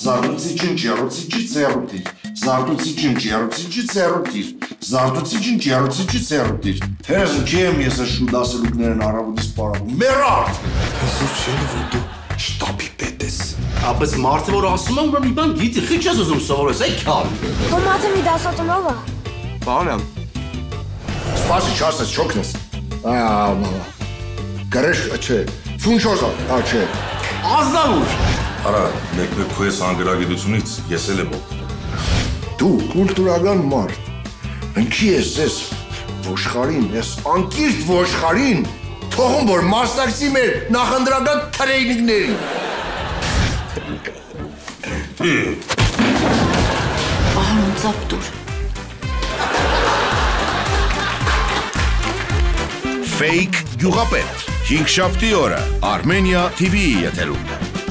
Զարդուցի ջնջիարոցիջի ծերուտիր, զարդուցի ջնջիարոցիջի ծերուտիր, զարդուցի ջնջիարոցիջի ծերուտիր։ Թերս ջեմ ես շուտ ասելուկներն առավոտից պարապում։ Մերարդ։ Հեսուս չելի որ դու շտաբի պետ ես։ Ապես մարդը որ ասում եմ, որ մի բան գիտի, խիչ ես ուզում սովորես, այ քալ։ Հոմատը մի դասատունով է։ Բանամ։ Սպասի չասես չոքնես։ Գրեշ չէ, ֆունչոզա, չէ։ Ազնավուր։ Արա, մեկ-մեկ քո ես անգրագիտությունից ես էլ եմ օգտվում։ Դու կուլտուրական մարդ, ընկի ես ես ոշխարին, ես անկիրթ ոշխարին, թողում որ մասնակցի մեր նախընտրական տրեյնինգներին։ Պարոն Ծապտուր։ Fake գյուղապետ, 5 շաբթի օրը, Armenia TV-ի եթերում։